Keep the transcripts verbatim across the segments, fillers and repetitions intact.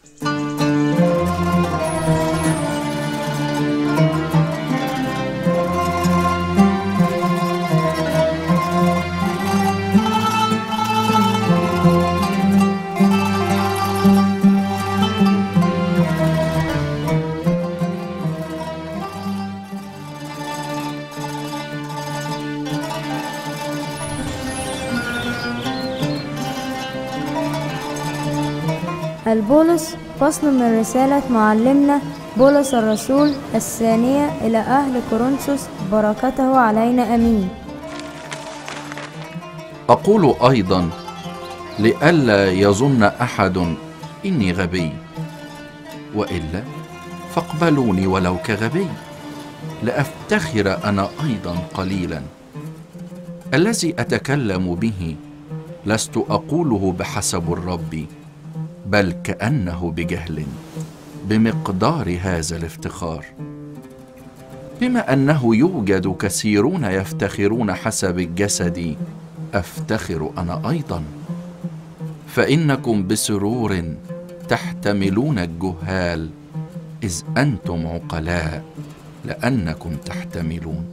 البولس فصل من رسالة معلمنا بولس الرسول الثانية إلى أهل كورنثوس، بركته علينا أمين. أقول أيضا لئلا يظن أحد إني غبي، وإلا فاقبلوني ولو كغبي، لأفتخر أنا أيضا قليلا. الذي أتكلم به لست أقوله بحسب الرب، بل كأنه بجهل، بمقدار هذا الافتخار، بما أنه يوجد كثيرون يفتخرون حسب الجسد، أفتخر أنا أيضا. فإنكم بسرور تحتملون الجهال، إذ أنتم عقلاء لأنكم تحتملون.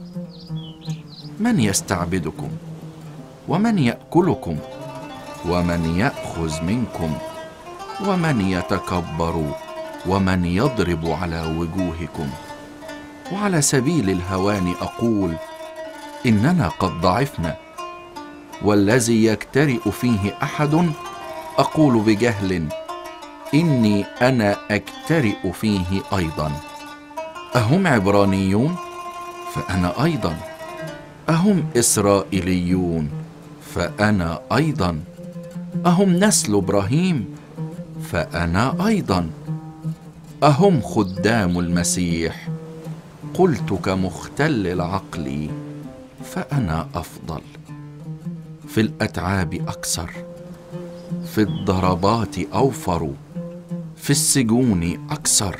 من يستعبدكم؟ ومن يأكلكم؟ ومن يأخذ منكم؟ ومن يتكبر؟ ومن يضرب على وجوهكم؟ وعلى سبيل الهوان أقول إننا قد ضعفنا، والذي يجترئ فيه أحد أقول بجهل إني أنا أجترئ فيه أيضا. أهم عبرانيون؟ فأنا أيضا. أهم إسرائيليون؟ فأنا أيضا. أهم نسل إبراهيم؟ فأنا أيضا. أهم خدام المسيح؟ قلت كمختل العقل، فأنا أفضل. في الأتعاب أكثر، في الضربات أوفر، في السجون أكثر،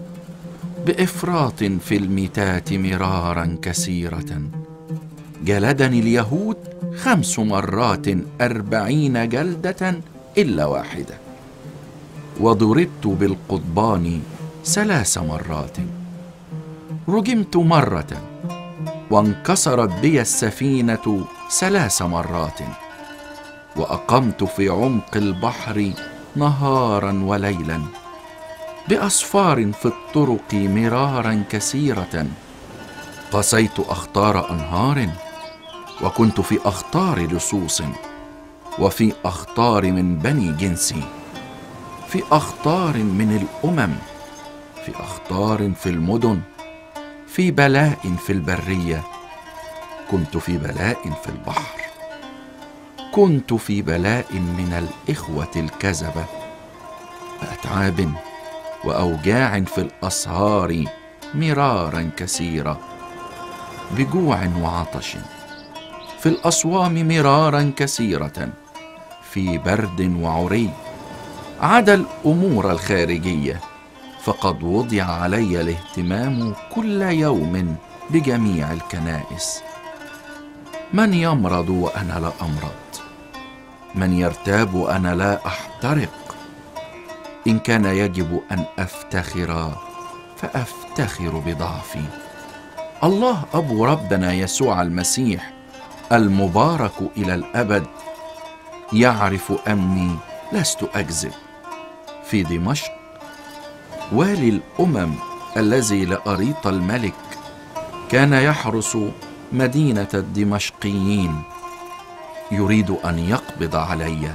بإفراط في الميتات مرارا كثيرة. جلدني اليهود خمس مرات أربعين جلدة إلا واحدة، وضربت بالقضبان ثلاث مرات، رجمت مرة، وانكسرت بي السفينة ثلاث مرات، وأقمت في عمق البحر نهارا وليلا، بأسفار في الطرق مرارا كثيرة. قسيت أخطار أنهار، وكنت في أخطار لصوص، وفي أخطار من بني جنسي، في أخطار من الأمم، في أخطار في المدن، في بلاء في البرية، كنت في بلاء في البحر، كنت في بلاء من الإخوة الكذبة، بأتعاب وأوجاع في الأسهار مرارا كثيرة، بجوع وعطش، في الأصوام مرارا كثيرة، في برد وعري، عدا الأمور الخارجية، فقد وضع علي الاهتمام كل يوم بجميع الكنائس. من يمرض وأنا لا أمرض؟ من يرتاب وأنا لا أحترق؟ إن كان يجب أن أفتخر فأفتخر بضعفي. الله أبو ربنا يسوع المسيح المبارك إلى الأبد يعرف أني لست أكذب. في دمشق والي الأمم الذي لأريط الملك كان يحرس مدينة الدمشقيين، يريد أن يقبض علي،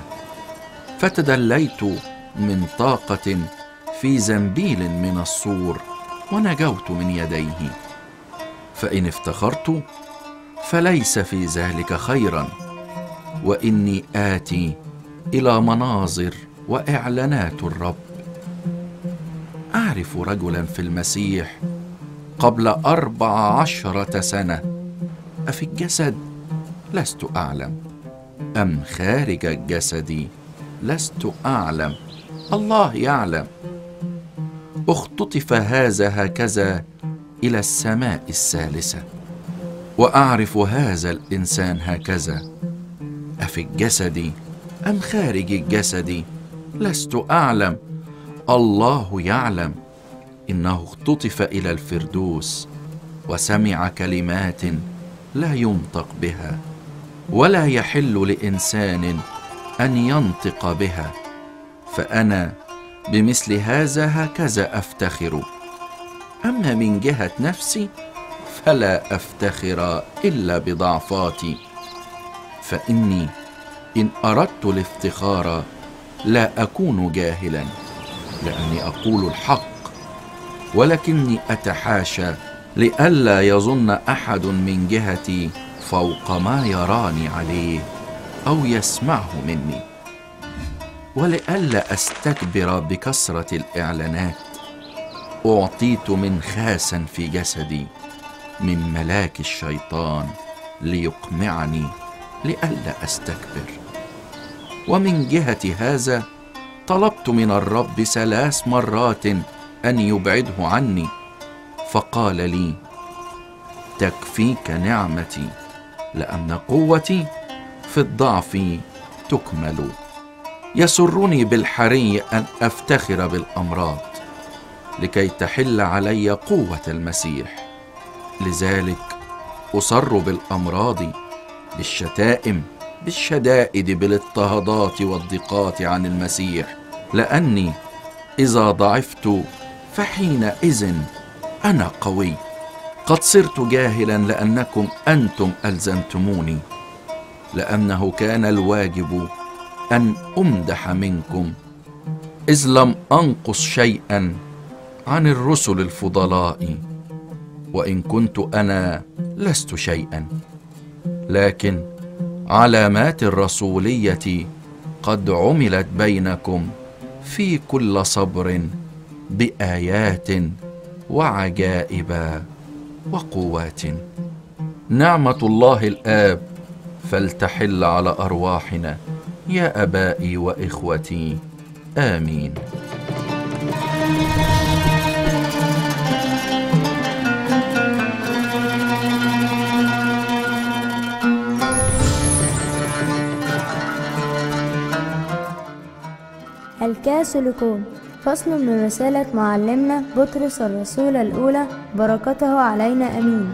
فتدليت من طاقة في زنبيل من السور ونجوت من يديه. فإن افتخرت فليس في ذلك خيرا، وإني آتي إلى مناظر وإعلانات الرب. أعرف رجلا في المسيح قبل أربع عشرة سنة، أفي الجسد لست أعلم أم خارج الجسد لست أعلم، الله يعلم. اختطف هذا هكذا إلى السماء الثالثة، وأعرف هذا الإنسان هكذا، أفي الجسد أم خارج الجسد لست أعلم، الله يعلم إنه اختطف إلى الفردوس وسمع كلمات لا ينطق بها، ولا يحل لإنسان أن ينطق بها. فأنا بمثل هذا هكذا أفتخر. أما من جهة نفسي فلا أفتخر إلا بضعفاتي، فإني إن أردت الافتخار لا أكون جاهلا، لأني أقول الحق، ولكني أتحاشى لئلا يظن أحد من جهتي فوق ما يراني عليه أو يسمعه مني، ولئلا أستكبر بكثرة الإعلانات. أعطيت من خاسا في جسدي من ملاك الشيطان ليقمعني لئلا أستكبر. ومن جهة هذا طلبت من الرب ثلاث مرات أن يبعده عني، فقال لي: تكفيك نعمتي، لأن قوتي في الضعف تكمل. يسرني بالحري أن أفتخر بالأمراض، لكي تحل علي قوة المسيح. لذلك أصر بالأمراض، بالشتائم، بالشدائد، بالاضطهادات والضيقات عن المسيح، لأني إذا ضعفت فحينئذ أنا قوي. قد صرت جاهلا لأنكم أنتم ألزمتموني، لأنه كان الواجب أن أمدح منكم، إذ لم أنقص شيئا عن الرسل الفضلاء، وإن كنت أنا لست شيئا، لكن علامات الرسولية قد عملت بينكم في كل صبر بآيات وعجائب وقوات. نعمة الله الآب فلتحل على أرواحنا يا أبائي وإخوتي، آمين. الكاثوليكون، فصل من رسالة معلمنا بطرس الرسول الأولى، بركته علينا أمين.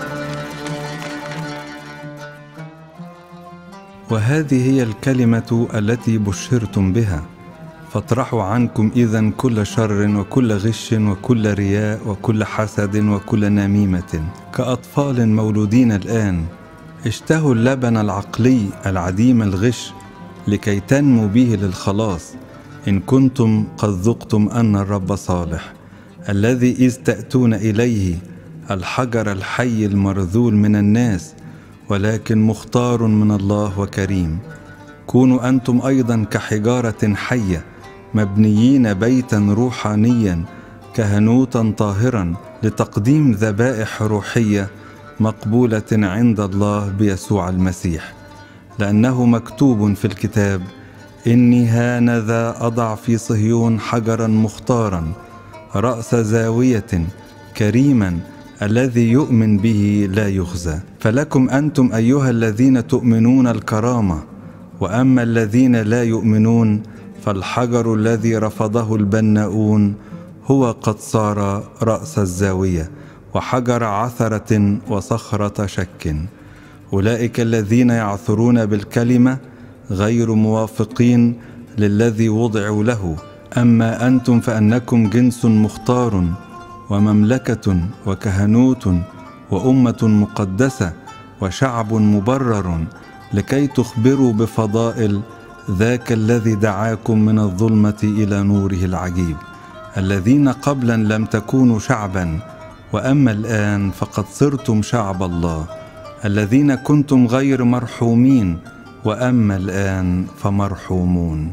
وهذه هي الكلمة التي بشرتم بها، فاطرحوا عنكم إذن كل شر وكل غش وكل رياء وكل حسد وكل نميمة، كأطفال مولودين الآن. اشتهوا اللبن العقلي العديم الغش لكي تنموا به للخلاص، إن كنتم قد ذقتم أن الرب صالح، الذي إذ تأتون إليه الحجر الحي المرذول من الناس، ولكن مختار من الله وكريم. كونوا أنتم أيضا كحجارة حية مبنيين بيتا روحانيا كهنوتا طاهرا لتقديم ذبائح روحية مقبولة عند الله بيسوع المسيح، لأنه مكتوب في الكتاب: إني هانذا أضع في صهيون حجرا مختارا رأس زاوية كريما، الذي يؤمن به لا يخزى. فلكم أنتم أيها الذين تؤمنون الكرامة، وأما الذين لا يؤمنون فالحجر الذي رفضه البناؤون هو قد صار رأس الزاوية وحجر عثرة وصخرة شك. أولئك الذين يعثرون بالكلمة غير موافقين للذي وضعوا له، أما أنتم فأنكم جنس مختار ومملكة وكهنوت وأمة مقدسة وشعب مبرر، لكي تخبروا بفضائل ذاك الذي دعاكم من الظلمة إلى نوره العجيب، الذين قبلا لم تكونوا شعبا، وأما الآن فقد صرتم شعب الله، الذين كنتم غير مرحومين، وأما الآن فمرحومون.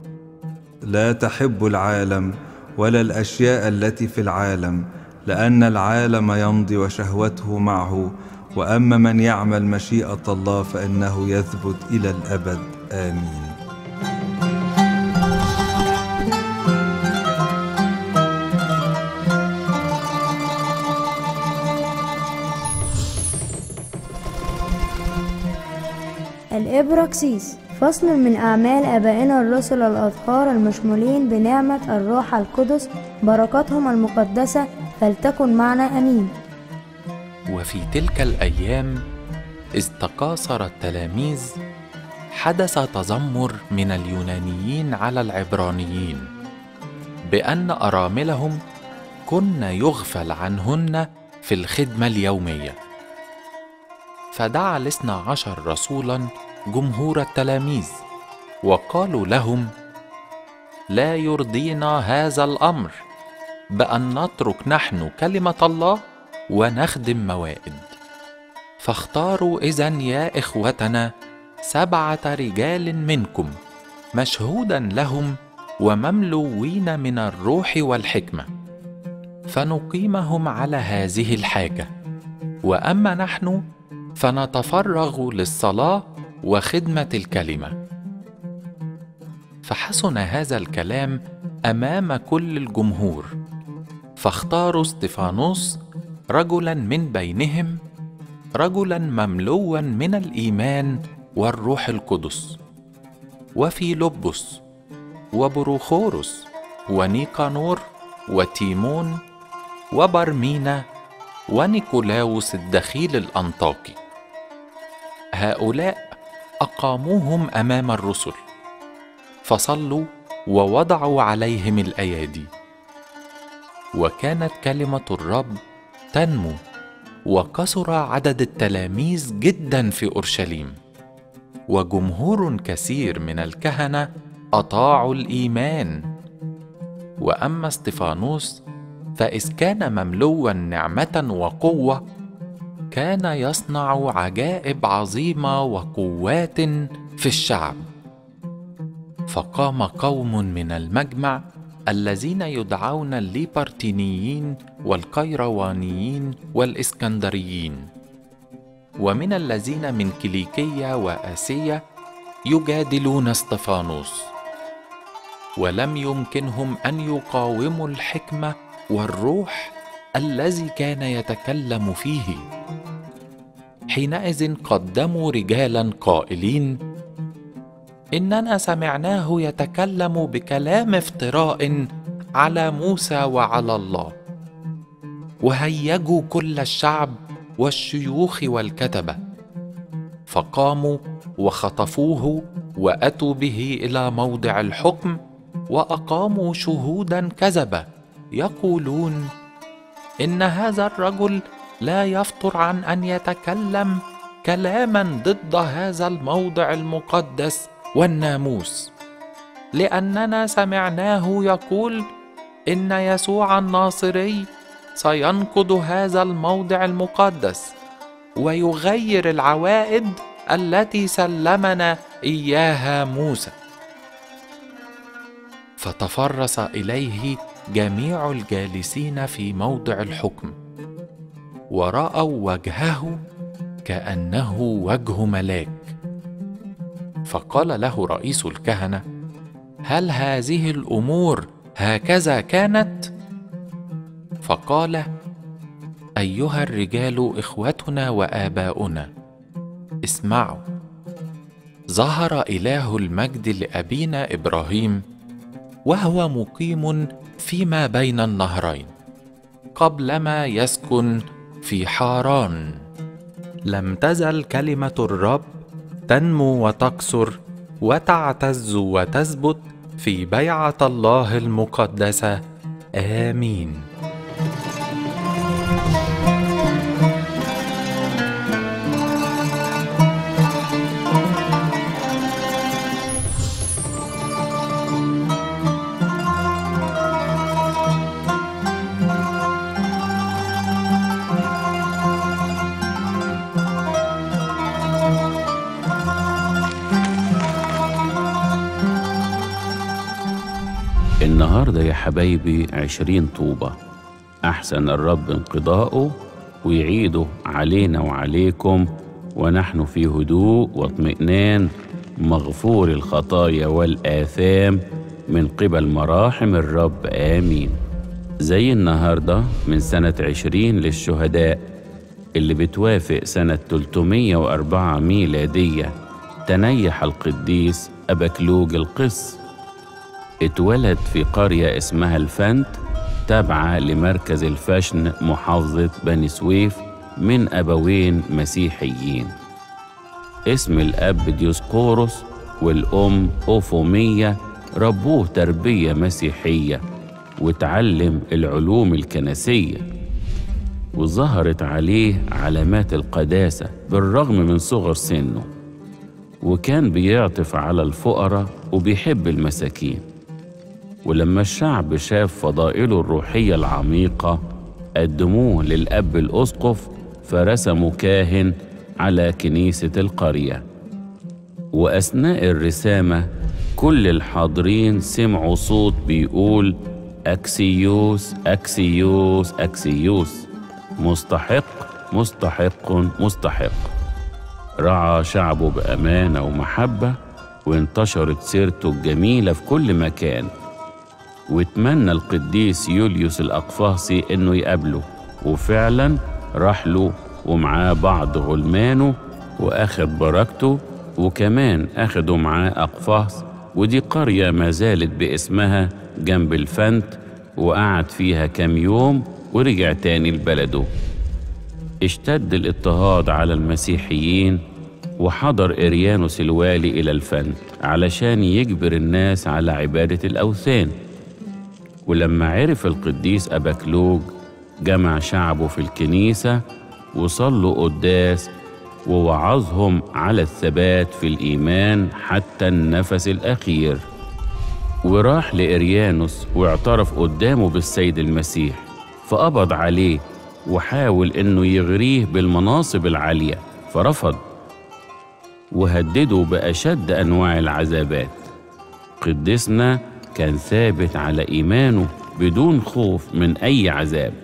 لا تحبوا العالم ولا الأشياء التي في العالم، لأن العالم يمضي وشهوته معه، وأما من يعمل مشيئة الله فإنه يثبت إلى الأبد. آمين. الإبراكسيس، فصل من أعمال آبائنا الرسل الأطهار المشمولين بنعمة الروح القدس، بركاتهم المقدسة فلتكن معنا آمين. وفي تلك الأيام إذ تكاثر التلاميذ حدث تذمر من اليونانيين على العبرانيين بأن أراملهم كن يغفل عنهن في الخدمة اليومية. فدعا الاثنى عشر رسولا جمهور التلاميذ وقالوا لهم: لا يرضينا هذا الأمر بأن نترك نحن كلمة الله ونخدم موائد. فاختاروا إذن يا إخوتنا سبعة رجال منكم مشهودا لهم ومملوين من الروح والحكمة، فنقيمهم على هذه الحاجة، وأما نحن فنتفرغ للصلاة وخدمة الكلمة. فحسن هذا الكلام أمام كل الجمهور، فاختاروا استفانوس رجلا من بينهم، رجلا مملوا من الإيمان والروح القدس، وفيلبس وبروخورس ونيقانور وتيمون وبرمينا ونيكولاوس الدخيل الأنطاكي. هؤلاء أقاموهم أمام الرسل، فصلوا ووضعوا عليهم الأيادي. وكانت كلمة الرب تنمو، وكثر عدد التلاميذ جدا في أورشليم، وجمهور كثير من الكهنة أطاعوا الإيمان. وأما استفانوس فإذ كان مملوا نعمة وقوة كان يصنع عجائب عظيمة وقوات في الشعب. فقام قوم من المجمع الذين يدعون الليبرتينيين والقيروانيين والإسكندريين، ومن الذين من كيليكية وآسيا يجادلون استفانوس، ولم يمكنهم أن يقاوموا الحكمة والروح الذي كان يتكلم فيه. حينئذ قدموا رجالا قائلين: إننا سمعناه يتكلم بكلام افتراء على موسى وعلى الله. وهيجوا كل الشعب والشيوخ والكتبة، فقاموا وخطفوه وأتوا به إلى موضع الحكم، وأقاموا شهودا كذبة يقولون: إن هذا الرجل لا يفطر عن أن يتكلم كلاما ضد هذا الموضع المقدس والناموس، لأننا سمعناه يقول إن يسوع الناصري سينقض هذا الموضع المقدس ويغير العوائد التي سلمنا إياها موسى. فتفرس إليه جميع الجالسين في موضع الحكم، ورأوا وجهه كأنه وجه ملاك. فقال له رئيس الكهنة: هل هذه الأمور هكذا كانت؟ فقال: أيها الرجال إخوتنا وآباؤنا، اسمعوا. ظهر إله المجد لأبينا إبراهيم وهو مقيم فيما بين النهرين، قبلما يسكن في حاران. لم تزل كلمة الرب تنمو وتكثر وتعتز وتثبت في بيعة الله المقدسة. آمين. النهاردة يا حبايبي عشرين طوبة، أحسن الرب انقضاؤه ويعيده علينا وعليكم، ونحن في هدوء واطمئنان مغفور الخطايا والآثام من قبل مراحم الرب. آمين. زي النهاردة من سنة عشرين للشهداء اللي بتوافق سنة ثلاثمية وأربعة ميلادية تنيح القديس أباكلوج القس. اتولد في قرية اسمها الفنت تابعة لمركز الفشن محافظة بني سويف من أبوين مسيحيين. اسم الأب ديوسقوروس والأم أوفومية ربوه تربية مسيحية وتعلم العلوم الكنسية، وظهرت عليه علامات القداسة بالرغم من صغر سنه، وكان بيعطف على الفقراء وبيحب المساكين. ولما الشعب شاف فضائله الروحية العميقة قدموه للأب الأسقف فرسموا كاهن على كنيسة القرية. وأثناء الرسامة كل الحاضرين سمعوا صوت بيقول أكسيوس أكسيوس أكسيوس، مستحق مستحق مستحق. رعى شعبه بأمانة ومحبة، وانتشرت سيرته الجميلة في كل مكان. واتمنى القديس يوليوس الأقفاصي إنه يقابله، وفعلا راح له ومعاه بعض غلمانه وأخد بركته، وكمان أخدوا معاه أقفاص، ودي قرية ما زالت باسمها جنب الفنت، وقعد فيها كام يوم ورجع تاني لبلده. اشتد الاضطهاد على المسيحيين، وحضر إريانوس الوالي إلى الفنت علشان يجبر الناس على عبادة الأوثان. ولما عرف القديس أباكلوج جمع شعبه في الكنيسة وصلوا قداس، ووعظهم على الثبات في الإيمان حتى النفس الأخير. وراح لإريانوس واعترف قدامه بالسيد المسيح، فقبض عليه وحاول إنه يغريه بالمناصب العالية، فرفض وهدده بأشد أنواع العذابات. قديسنا كان ثابت على إيمانه بدون خوف من أي عذاب،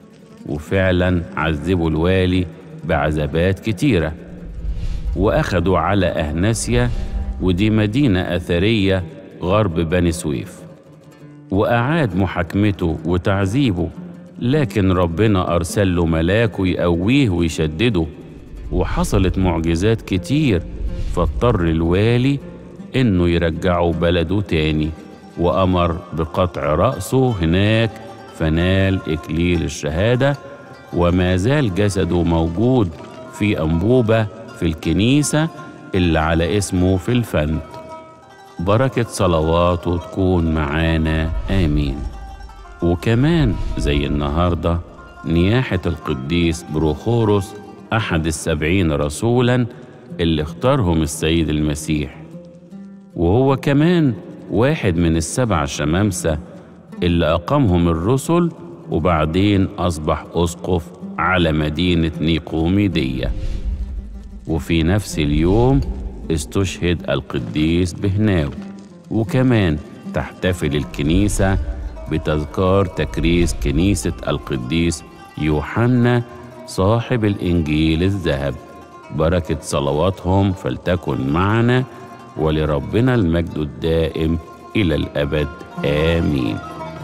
وفعلا عذبوا الوالي بعذابات كتيرة، وأخدوا على أهناسيا، ودي مدينة أثرية غرب بني سويف، وأعاد محاكمته وتعذيبه، لكن ربنا أرسل له ملاكه يقويه ويشدده، وحصلت معجزات كتير، فاضطر الوالي إنه يرجعه بلده تاني، وأمر بقطع رأسه هناك، فنال إكليل الشهادة، وما زال جسده موجود في أنبوبة في الكنيسة اللي على اسمه في الفنت. بركة صلواته تكون معانا، آمين. وكمان زي النهاردة نياحة القديس بروخوروس أحد السبعين رسولاً اللي اختارهم السيد المسيح، وهو كمان واحد من السبع شمامسة اللي أقامهم الرسل، وبعدين أصبح أسقف على مدينة نيقوميدية. وفي نفس اليوم استشهد القديس بهناو. وكمان تحتفل الكنيسة بتذكار تكريس كنيسة القديس يوحنا صاحب الإنجيل الذهب. بركة صلواتهم فلتكن معنا، ولربنا المجد الدائم إلى الأبد، آمين.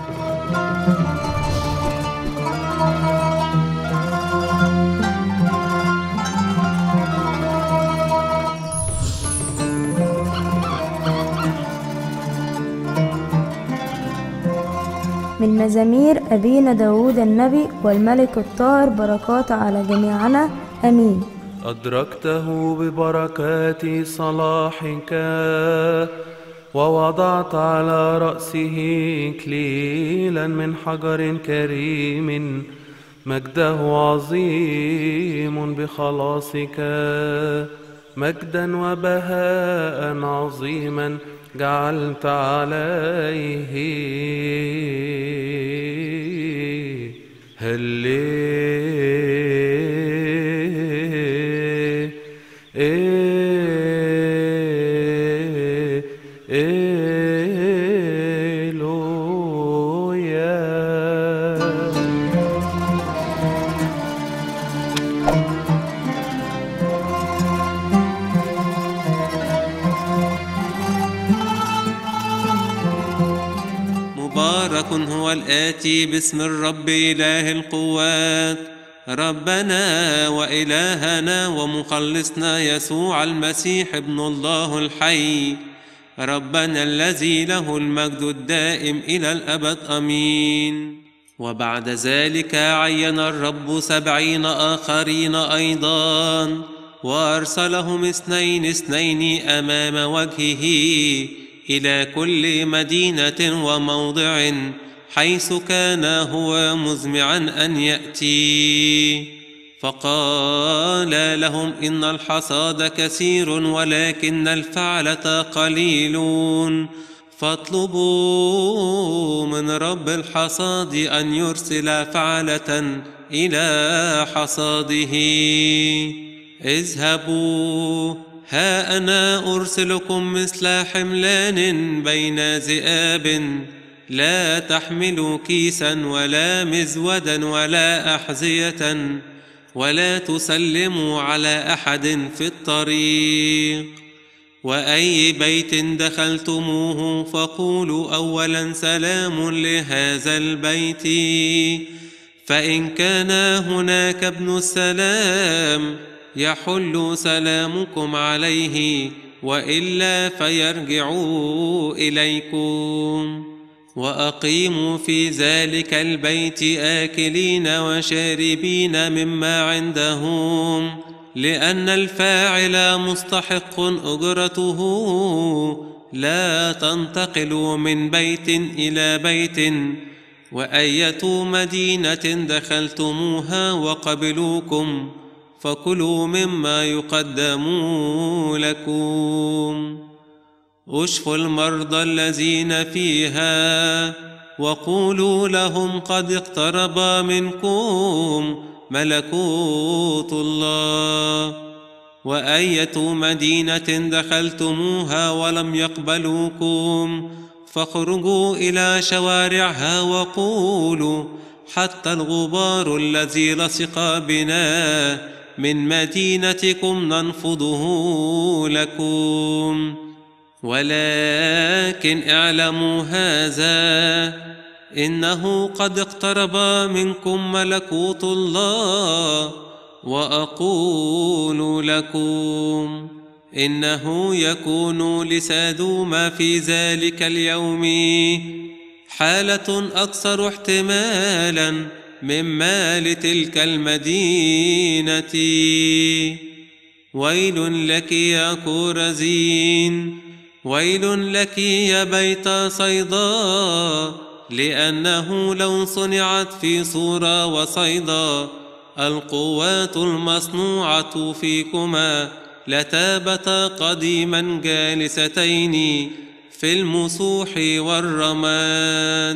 من مزامير أبينا داود النبي والملك الطاهر، بركات على جميعنا، آمين. أدركته ببركات صلاحك، ووضعت على رأسه إكليلا من حجر كريم، مجده عظيم بخلاصك، مجدا وبهاء عظيما جعلت عليه. هللويا مبارك هو الآتي باسم الرب إله القوات، ربنا وإلهنا ومخلصنا يسوع المسيح ابن الله الحي، ربنا الذي له المجد الدائم إلى الأبد آمين. وبعد ذلك عين الرب سبعين آخرين أيضا، وأرسلهم اثنين اثنين أمام وجهه إلى كل مدينة وموضع حيث كان هو مزمعا أن يأتي. فقال لهم إن الحصاد كثير ولكن الفعلة قليلون، فاطلبوا من رب الحصاد أن يرسل فعلة إلى حصاده. اذهبوا، ها أنا أرسلكم مثل حملان بين ذئاب، لا تحملوا كيسا ولا مزودا ولا أحذية، ولا تسلموا على أحد في الطريق. وأي بيت دخلتموه فقولوا أولا سلام لهذا البيت، فإن كان هناك ابن السلام يحل سلامكم عليه، وإلا فيرجعوا إليكم. وأقيموا في ذلك البيت آكلين وشاربين مما عندهم، لأن الفاعل مستحق أجرته. لا تنتقلوا من بيت إلى بيت، وأية مدينة دخلتموها وقبلوكم فكلوا مما يقدم لكم. اشفوا المرضى الذين فيها، وقولوا لهم قد اقترب منكم ملكوت الله. وأية مدينة دخلتموها ولم يقبلوكم فاخرجوا إلى شوارعها وقولوا حتى الغبار الذي لصق بنا من مدينتكم ننفضه لكم. ولكن اعلموا هذا، إنه قد اقترب منكم ملكوت الله. وأقول لكم إنه يكون لسادوم في ذلك اليوم حالة أكثر احتمالا مما لتلك المدينة. ويل لك يا كورزين، ويل لك يا بيت صيدا، لأنه لو صنعت في صورة وصيدا القوات المصنوعة فيكما لتابتا قديما جالستين في المسوح والرماد.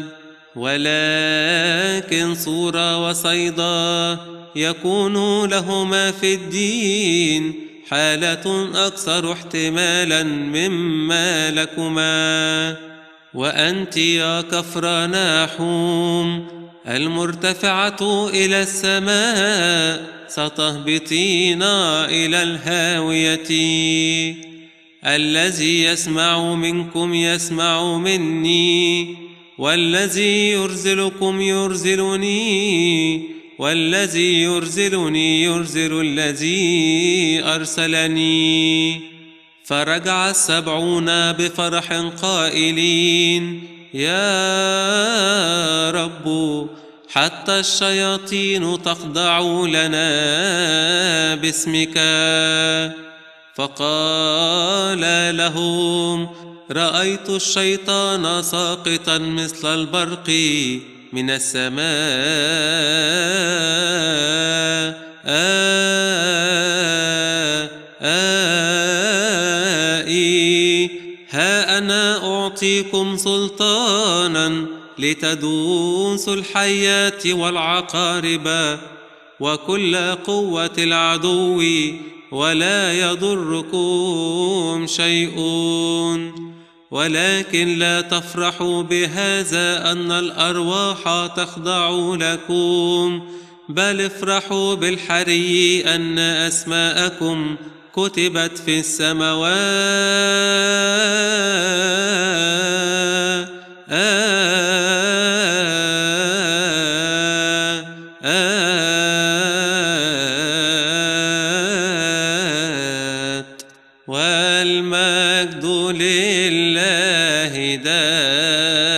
ولكن صورة وصيدا يكون لهما في الدين حالة أكثر احتمالا مما لكما. وأنت يا كفرناحوم المرتفعة إلى السماء ستهبطين إلى الهاوية. الذي يسمع منكم يسمع مني، والذي يرزلكم يرزلني، والذي يرزلني يرزل الذي أرسلني. فرجع السبعون بفرح قائلين يا رب، حتى الشياطين تخضع لنا باسمك. فقال لهم رأيت الشيطان ساقطا مثل البرق من السماء. آه آه ها أنا أعطيكم سلطانا لتدوسوا الحيات والعقارب وكل قوة العدو، ولا يضركم شيء. ولكن لا تفرحوا بهذا أن الأرواح تخضع لكم، بل افرحوا بالحري أن أسماءكم كتبت في السماوات. آه آه آه النداء.